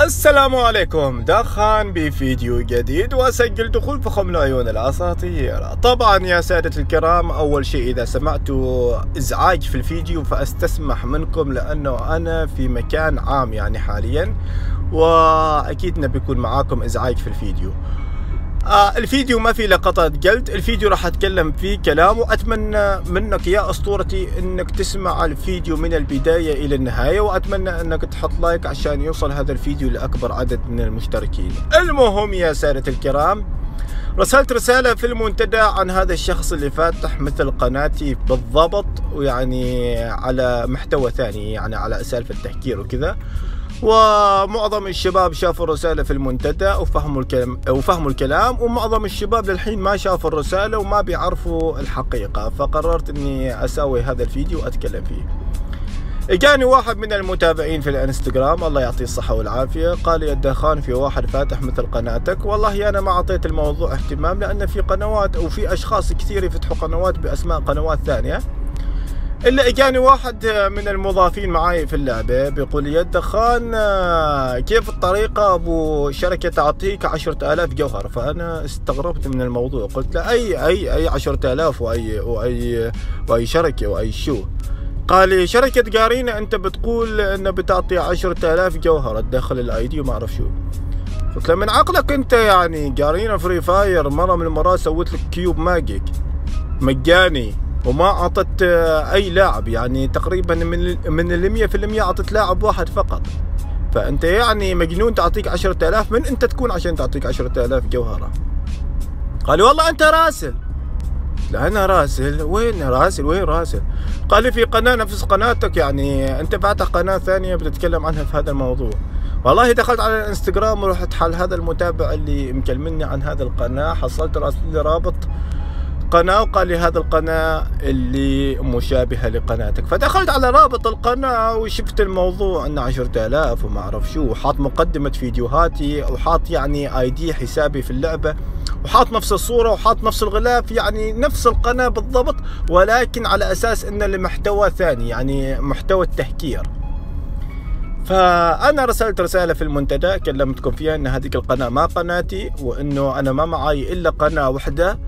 السلام عليكم، دخان بفيديو جديد واسجل دخول فخم العيون الاساطير. طبعا يا سادة الكرام، اول شيء اذا سمعتوا ازعاج في الفيديو فاستسمح منكم، لانه انا في مكان عام يعني حاليا، واكيد نبي يكون معاكم ازعاج في الفيديو. الفيديو ما في لقطات جلد، الفيديو راح اتكلم فيه كلام، واتمنى منك يا اسطورتي انك تسمع الفيديو من البداية الى النهاية، واتمنى انك تحط لايك عشان يوصل هذا الفيديو لاكبر عدد من المشتركين. المهم يا سادة الكرام، رسلت رسالة في المنتدى عن هذا الشخص اللي فاتح مثل قناتي بالضبط، ويعني على محتوى ثاني، يعني على سالفة التهكير وكذا. ومعظم الشباب شافوا الرسالة في المنتدى وفهموا الكلام، ومعظم الشباب للحين ما شافوا الرسالة وما بيعرفوا الحقيقة، فقررت اني اسوي هذا الفيديو واتكلم فيه. اجاني واحد من المتابعين في الانستغرام، الله يعطيه الصحة والعافية، قال يا دخان في واحد فاتح مثل قناتك. والله انا ما اعطيت الموضوع اهتمام، لان في قنوات او في اشخاص كثير يفتحوا قنوات باسماء قنوات ثانية. الا اجاني واحد من المضافين معاي في اللعبة بيقول يا دخان كيف الطريقة ابو شركة تعطيك 10,000 جوهر. فانا استغربت من الموضوع، قلت له اي 10,000 واي شركة واي شو؟ قال لي شركة قارينا انت بتقول انه بتعطي 10,000 جوهر تدخل الاي دي وما اعرف شو. قلت له من عقلك انت، يعني قارينا فري فاير مرة من المرات سويت لك كيوب ماجيك مجاني وما اعطت اي لاعب، يعني تقريبا من 100% اعطت لاعب واحد فقط. فانت يعني مجنون تعطيك 10,000، من انت تكون عشان تعطيك 10,000 جوهرة؟ قال لي والله انت راسل. لا انا راسل؟ وين راسل؟ وين راسل؟ قال لي في قناة نفس قناتك، يعني انت فاتح قناة ثانية بتتكلم عنها في هذا الموضوع. والله دخلت على الانستغرام ورحت حل هذا المتابع اللي مكلمني عن هذا القناة، حصلت راسل لي رابط قناة وقال لي هذا القناة اللي مشابهة لقناتك. فدخلت على رابط القناة وشفت الموضوع انه 10,000 وما اعرف شو، وحاط مقدمة فيديوهاتي، وحاط يعني اي دي حسابي في اللعبة، وحاط نفس الصورة وحاط نفس الغلاف، يعني نفس القناة بالضبط، ولكن على اساس انه لمحتوى ثاني، يعني محتوى التهكير. فأنا رسلت رسالة في المنتدى كلمتكم فيها أن هذه القناة ما قناتي، وأنه أنا ما معي إلا قناة واحدة،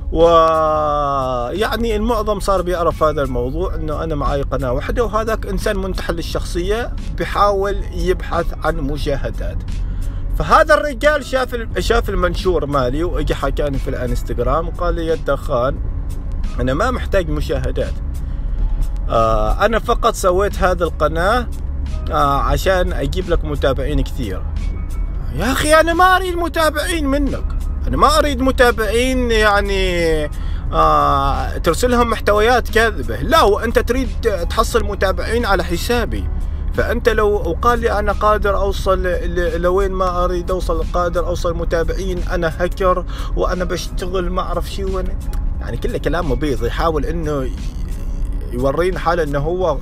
ويعني المعظم صار بيعرف هذا الموضوع أنه أنا معي قناة واحدة، وهذاك إنسان منتحل الشخصية بيحاول يبحث عن مشاهدات. فهذا الرجال شاف المنشور مالي وإجي حكاني في الانستغرام وقال لي يا دخان أنا ما محتاج مشاهدات، أنا فقط سويت هذا القناة عشان اجيب لك متابعين كثير. يا اخي انا ما اريد متابعين منك، انا ما اريد متابعين يعني ترسلهم محتويات كاذبة، لا، وانت تريد تحصل متابعين على حسابي. فانت لو قال لي انا قادر اوصل لوين ما اريد اوصل، قادر اوصل متابعين، انا هكر وانا بشتغل ما اعرف شو، يعني كله كلام مبيض، يحاول انه يورينا حاله انه هو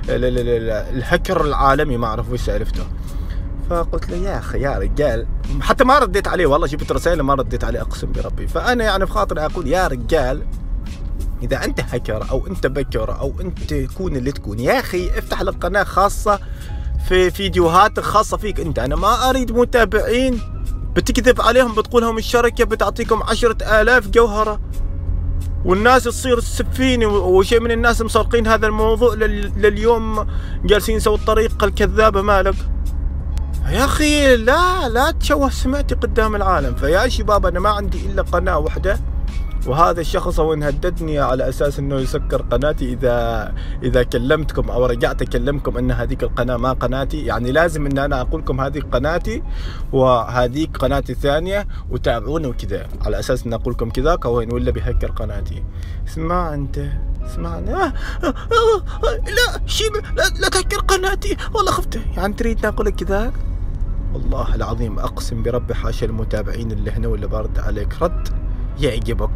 الهكر العالمي ما اعرف وش سالفته. فقلت له يا اخي يا رجال، حتى ما رديت عليه، والله جبت رسائل ما رديت عليه اقسم بربي. فانا يعني بخاطري اقول يا رجال، اذا انت هكر او انت بكر او انت كون اللي تكون، يا اخي افتح لك قناه خاصه في فيديوهات خاصه فيك انت. انا ما اريد متابعين بتكذب عليهم بتقولهم الشركه بتعطيكم 10,000 جوهره، والناس تصير تسفيني، وشيء من الناس مسرقين هذا الموضوع لليوم جالسين يسووا الطريقة الكذابة مالك. يا أخي لا تشوه سمعتي قدام العالم. فيا شباب أنا ما عندي إلا قناة واحدة، وهذا الشخص هو هددني على اساس انه يسكر قناتي اذا كلمتكم او رجعت اكلمكم ان هذيك القناه ما قناتي. يعني لازم ان انا اقول لكم هذه قناتي وهذيك قناتي الثانيه وتابعوني وكذا، على اساس ان اقول لكم كذاك هو ولا بيهكر قناتي. اسمع انت، اسمعني. لا شيب، لا تهكر قناتي، والله خفت. يعني تريد نقول لك كذاك؟ والله العظيم اقسم بربي حاشا المتابعين اللي هنا ولا برد عليك رد يعجبك.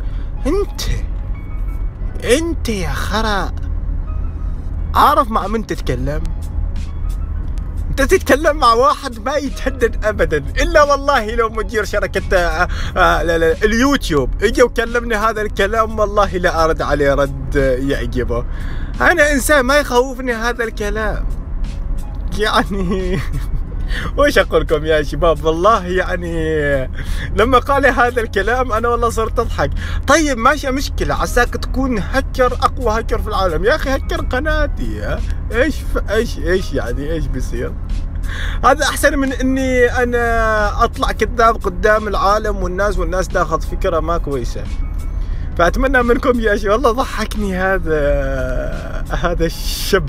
انت يا خرا عارف مع من تتكلم؟ انت تتكلم مع واحد ما يتهدد ابدا، الا والله لو مدير شركة اليوتيوب اجى وكلمني هذا الكلام والله لا ارد عليه رد يعجبه. انا انسان ما يخوفني هذا الكلام، يعني وش اقول لكم يا شباب، والله يعني لما قال هذا الكلام انا والله صرت اضحك. طيب ماشي، مشكله عساك تكون هكر، اقوى هكر في العالم يا اخي، هكر قناتي. ها ايش يعني ايش بيصير؟ هذا احسن من اني انا اطلع كذاب قدام العالم والناس تاخذ فكره ما كويسه. فاتمنى منكم يا شباب، والله ضحكني هذا الشاب.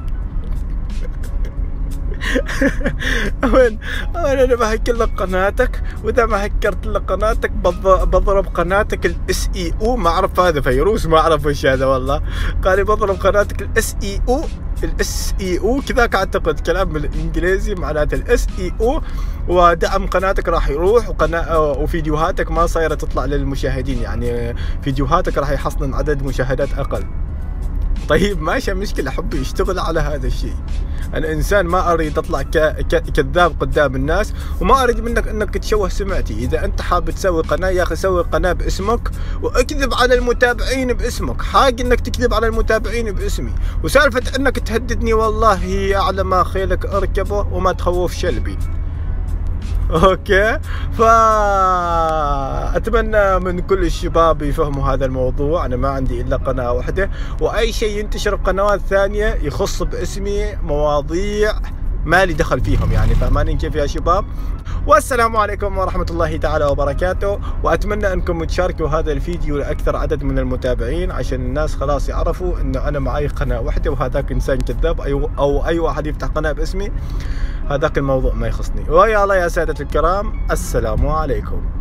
وين انا بهكر لك قناتك، واذا ما هكرت لك قناتك بضرب قناتك الاس اي او. ما اعرف هذا فيروس، ما اعرف وش هذا والله. قال لي بضرب قناتك الاس اي او كذاك اعتقد كلام بالانجليزي معناته الاس اي او، ودعم قناتك راح يروح، وفيديوهاتك ما صايره تطلع للمشاهدين، يعني فيديوهاتك راح يحصلن عدد مشاهدات اقل. طيب ماشي مشكلة، حبي اشتغل على هذا الشيء. أنا إنسان ما أريد أطلع كذاب قدام الناس، وما أريد منك أنك تشوه سمعتي. إذا أنت حاب تسوي قناة يا أخي سوي قناة باسمك، واكذب على المتابعين باسمك. حاج أنك تكذب على المتابعين باسمي، وسالفة أنك تهددني والله أعلى ما خيلك أركبه وما تخوف شلبي. اوكي، فاتمنى من كل الشباب يفهموا هذا الموضوع. انا ما عندي الا قناه واحده، واي شيء ينتشر بقنوات ثانيه يخص باسمي مواضيع ما لي دخل فيهم، يعني فهمانين كيف يا شباب؟ والسلام عليكم ورحمة الله تعالى وبركاته. وأتمنى أنكم تشاركوا هذا الفيديو لأكثر عدد من المتابعين، عشان الناس خلاص يعرفوا أنه أنا معي قناة واحدة وهذاك إنسان كذاب، أو أي واحد يفتح قناة باسمي هذاك الموضوع ما يخصني. ويا الله يا سادة الكرام، السلام عليكم.